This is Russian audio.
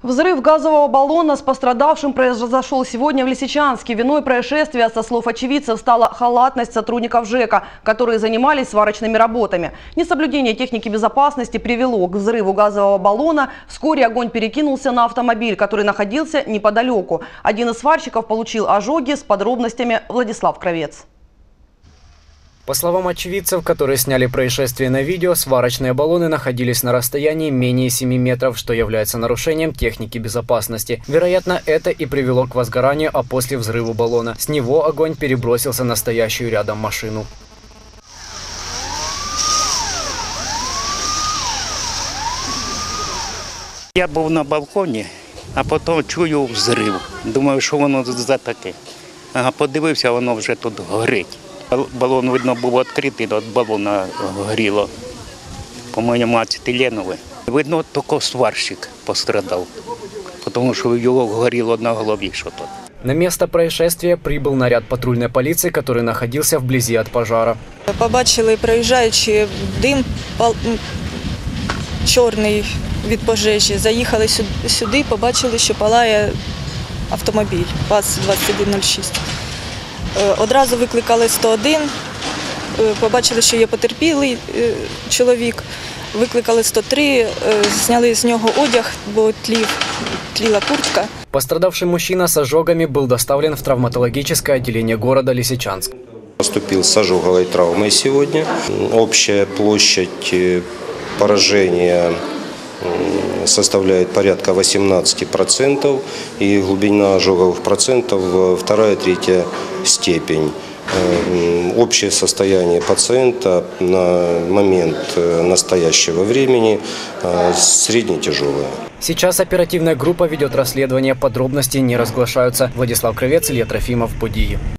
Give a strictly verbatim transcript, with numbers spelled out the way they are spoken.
Взрыв газового баллона с пострадавшим произошел сегодня в Лисичанске. Виной происшествия, со слов очевидцев, стала халатность сотрудников ЖЭКа, которые занимались сварочными работами. Несоблюдение техники безопасности привело к взрыву газового баллона. Вскоре огонь перекинулся на автомобиль, который находился неподалеку. Один из сварщиков получил ожоги. С подробностями Владислав Кравец. По словам очевидцев, которые сняли происшествие на видео, сварочные баллоны находились на расстоянии менее семи метров, что является нарушением техники безопасности. Вероятно, это и привело к возгоранию, а после взрыва баллона. С него огонь перебросился на стоящую рядом машину. Я був на балконі, а потім чую взрив. Думаю, що воно за таке. Ага, подивився, воно вже тут горить. Балон, видно, був відкритий, від балона горіло. По-моєму, ацетиленове. Видно, тільки сварщик пострадав, тому що його горіло на голові що-то. На место происшествия прибыл наряд патрульной полиции, который находился вблизи от пожара. Побачили, проїжджаючи, дим чорний від пожежі. Заїхали сюди, побачили, що палає автомобіль ВАЗ двадцять один нуль шість. Одразу викликали сто один, побачили, що є потерпілий чоловік, викликали сто три, зняли з нього одяг, бо тлів, тліла куртка. Пострадавший мужчина с ожогами был доставлен в травматологическое отделение города Лисичанск. Поступил с ожоговой травмой сегодня. Общая площадь поражения составляет порядка восемнадцати процентов и глубина ожоговых процентов вторая-третья степень. Общее состояние пациента на момент настоящего времени средне-тяжелое. Сейчас оперативная группа ведет расследование, подробности не разглашаются. Владислав Кравец, Илья Трофимов, Події.